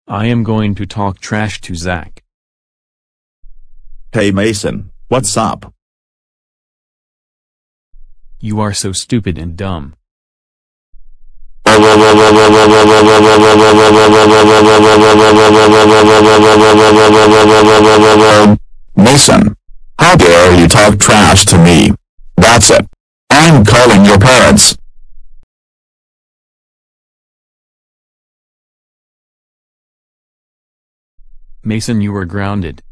I am going to talk trash to Zach. Hey Mason, what's up? You are so stupid and dumb. Mason, how dare you talk trash to me? That's it. I'm calling your parents. Mason, you are grounded.